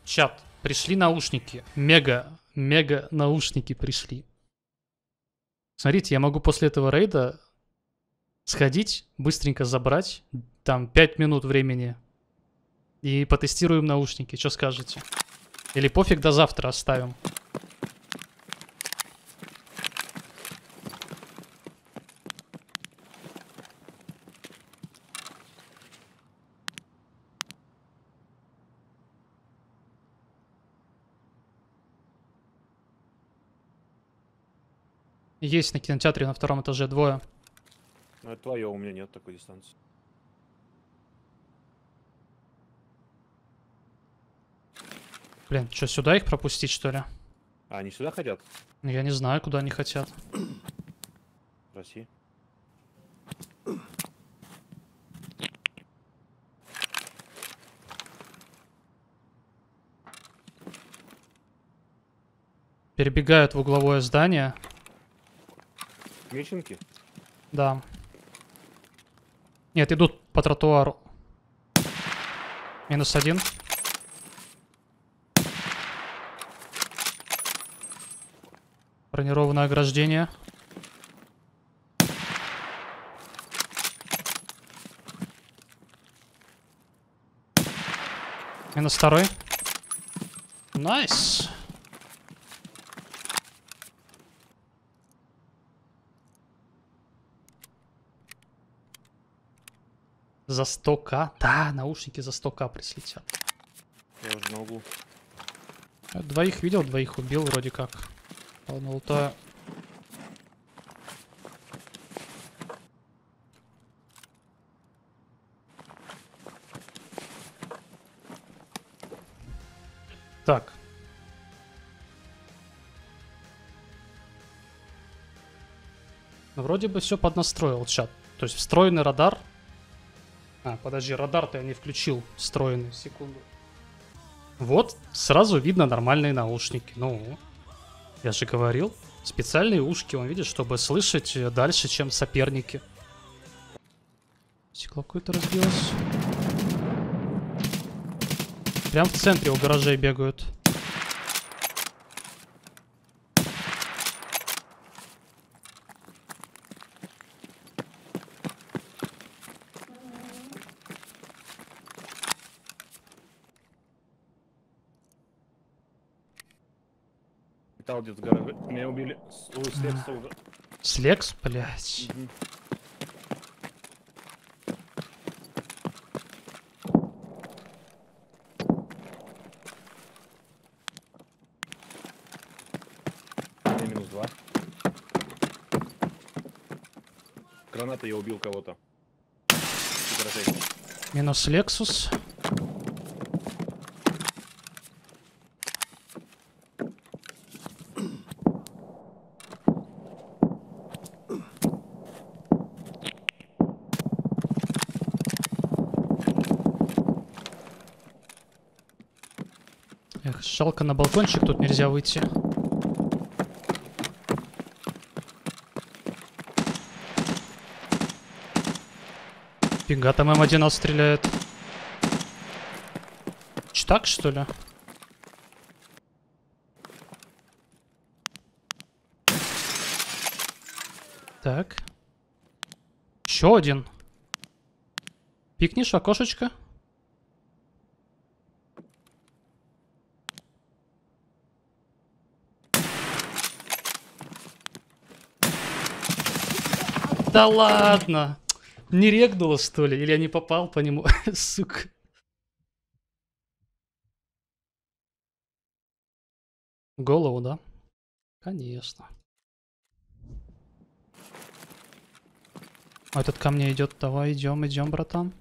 Чат, пришли наушники. Мега наушники пришли. Смотрите, я могу после этого рейда сходить, быстренько забрать. Там 5 минут времени. И потестируем наушники. Что скажете? Или пофиг, до завтра оставим? Есть на кинотеатре на 2-м этаже двое. Ну это твое, у меня нет такой дистанции. Блин, что, сюда их пропустить, что ли? А они сюда хотят? Я не знаю, куда они хотят. России. Перебегают в угловое здание. Меченки? Да. Нет, идут по тротуару. -1. Бронированное ограждение. -2. Найс. За 100к? Да, наушники за 100к прислетят. Я уже на углу. Я двоих видел, двоих убил вроде как. Ладно, лутаю. Так. Ну, вроде бы все поднастроил чат. То есть встроенный радар. А, подожди, радар-то я не включил. Встроенный, секунду. Вот, сразу видно нормальные наушники. Ну, я же говорил. Специальные ушки, он видит, чтобы слышать дальше, чем соперники. Стекло какое-то разбилось. Прям в центре у гаражей бегают. Металл где-то в гараже. Меня убили. Ой, след стол. Слекс, блядь. -2. Граната, я убил кого-то. Минус Лексус. Эх, жалко, на балкончик тут нельзя выйти. Фига, там М1 стреляет. Так, что ли? Так. Еще один. Пикнешь в окошечко? Да ладно! Не регнуло, что ли? Или я не попал по нему? Сука. Голову, да? Конечно. А этот ко мне идет. Давай, идем, идем, братан.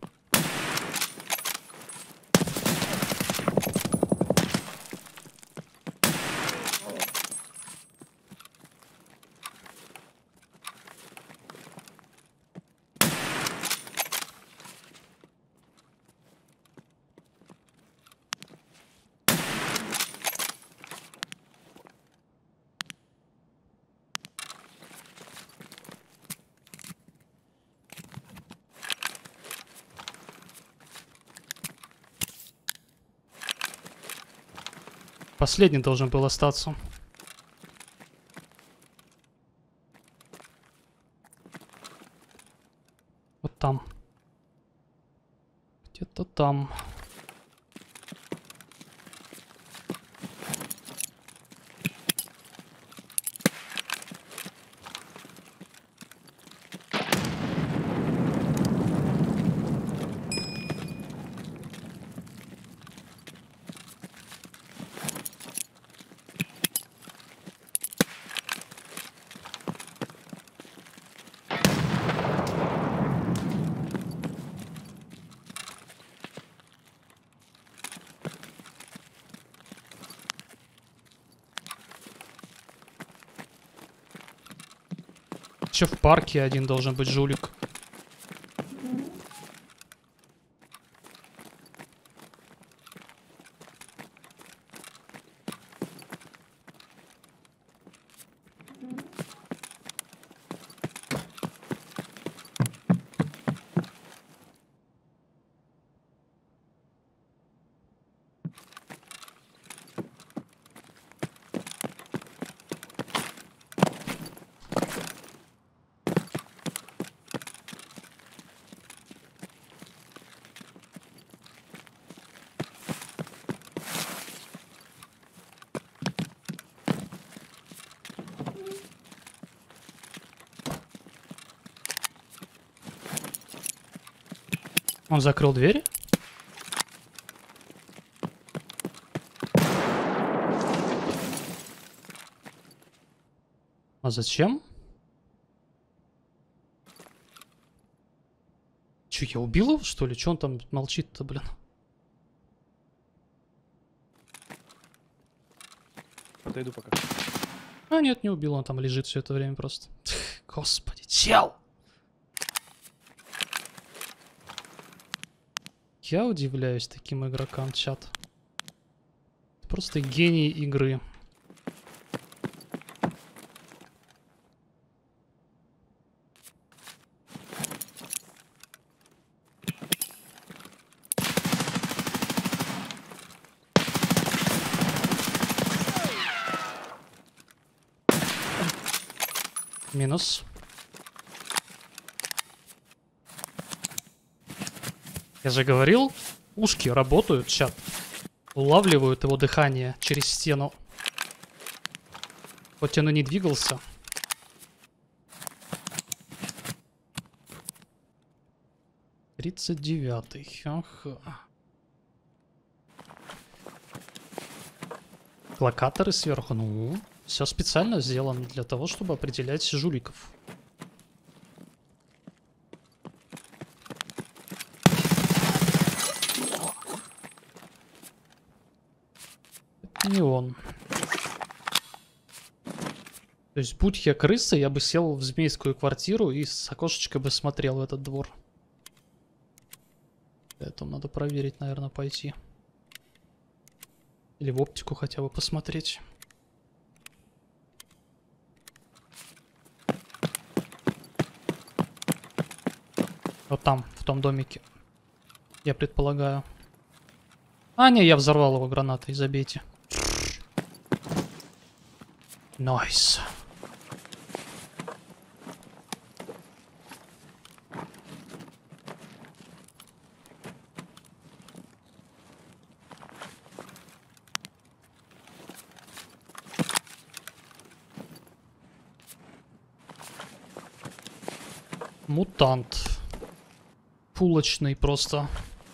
Последний должен был остаться. Вот там. Где-то там. Еще в парке один должен быть жулик. Он закрыл двери? А зачем? Че, я убил его, что ли? Че он там молчит-то, блин? Отойду пока. А, нет, не убил, он там лежит все это время просто. Господи, чел! Я удивляюсь таким игрокам, чат. Просто гений игры. Минус. Я же говорил, ушки работают, чат. Улавливают его дыхание через стену. Хоть он и не двигался. Тридцать 39-й. Ага. Локаторы сверху. Ну, все специально сделано для того, чтобы определять жуликов. Это не он. То есть, будь я крыса, я бы сел в змейскую квартиру и с окошечка бы смотрел в этот двор. Поэтому надо проверить, наверное, пойти. Или в оптику хотя бы посмотреть. Вот там, в том домике. Я предполагаю. А, не, я взорвал его гранатой, забейте. Найс. Мутант. Пулочный просто.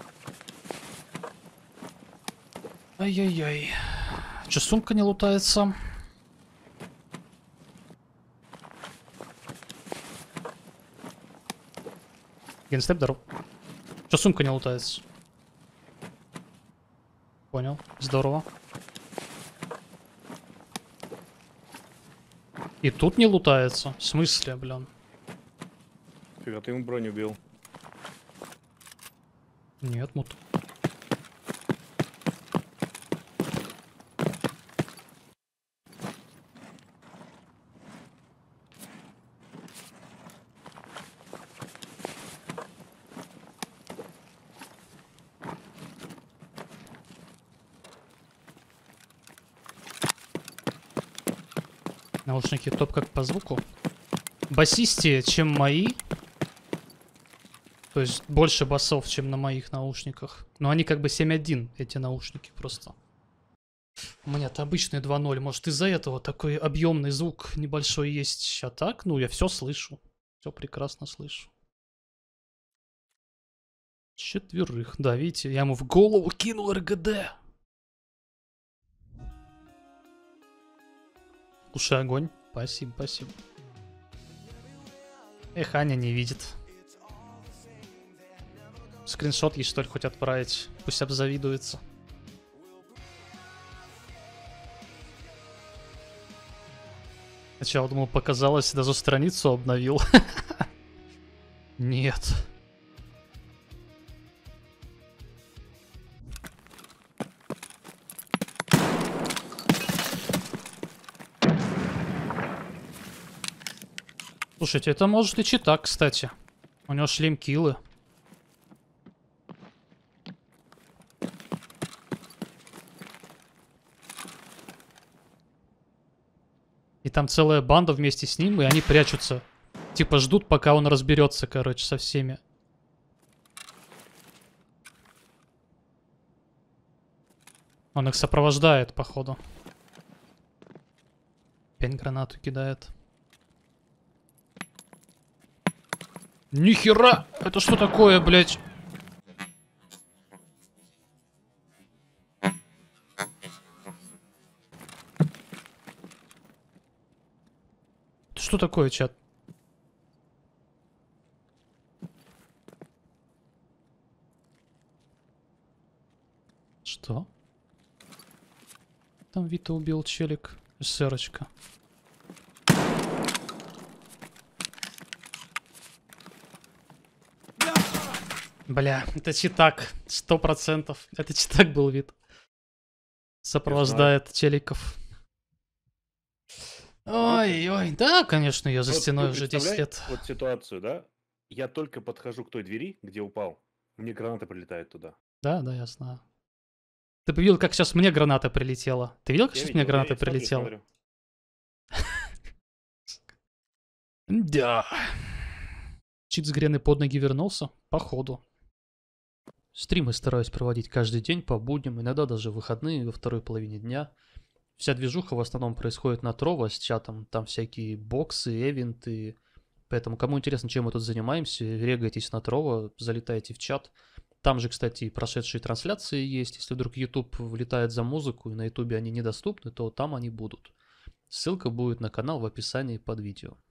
Ай-яй-яй. Че, сумка не лутается? Генстеп, здоров. Че, сумка не лутается? Понял. Здорово. И тут не лутается? В смысле, блин? Фига, ты ему броню убил. Нет, мут. Наушники топ как по звуку. Басистее, чем мои. То есть больше басов, чем на моих наушниках. Но они как бы 7.1, эти наушники просто. У меня-то обычные 2.0. Может, из-за этого такой объемный звук небольшой есть. А так, ну, я все слышу. Все прекрасно слышу. Четверых. Да, видите, я ему в голову кинул РГД. Слушай, огонь. Спасибо, спасибо. Эх, Аня не видит. Скриншот ей, что ли, хоть отправить? Пусть обзавидуется. Сначала думал, показалось, даже страницу обновил. Нет. Слушайте, это может и читак, кстати. У него шлем киллы. И там целая банда вместе с ним, и они прячутся. Типа ждут, пока он разберется, короче, со всеми. Он их сопровождает, походу. Опять гранату кидает. Нихера! Это что такое, блядь? Это что такое, чат? Что? Там Вита убил челик. СРочка. Бля, это читак. 100%. Это читак был вид. Сопровождает челиков. Ой-ой, да, конечно, я за Вот стеной ты уже 10 представляй лет. Вот ситуацию, да? Я только подхожу к той двери, где упал. Мне граната прилетает туда. Да, да, я знаю. Ты бы видел, как сейчас мне граната прилетела? Ты видел, как Я сейчас видел, мне граната я смотрю, прилетела? смотрю. Да. Чит с Грены под ноги вернулся? Походу. Стримы стараюсь проводить каждый день по будням, иногда даже в выходные во второй половине дня. Вся движуха в основном происходит на Trovo с чатом, там всякие боксы, эвенты. Поэтому, кому интересно, чем мы тут занимаемся, регайтесь на Trovo, залетайте в чат. Там же, кстати, прошедшие трансляции есть. Если вдруг YouTube вылетает за музыку и на YouTube они недоступны, то там они будут. Ссылка будет на канал в описании под видео.